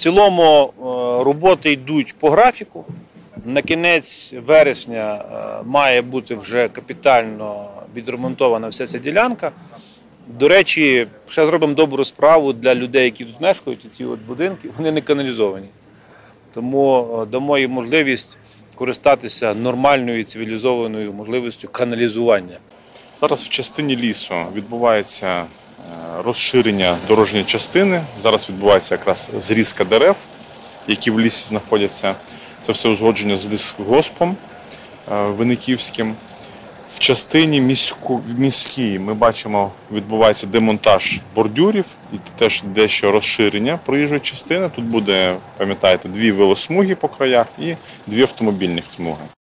цілому роботи йдуть по графіку. На кінець вересня має бути вже капітально відремонтована вся ця ділянка. До речі, ще зробимо добру справу для людей, які тут мешкають, ці от будинки, вони не каналізовані. Тому дамо їм можливість користатися нормальною і цивілізованою можливістю каналізування. Зараз в частині лісу відбувається розширення дорожньої частини. Зараз відбувається якраз зрізка дерев, які в лісі знаходяться. Це все узгодження з лісгоспом Винниківським. В частині міській ми бачимо, відбувається демонтаж бордюрів і теж дещо розширення проїжджої частини. Тут буде, пам'ятаєте, 2 велосмуги по краях і 2 автомобільних смуги.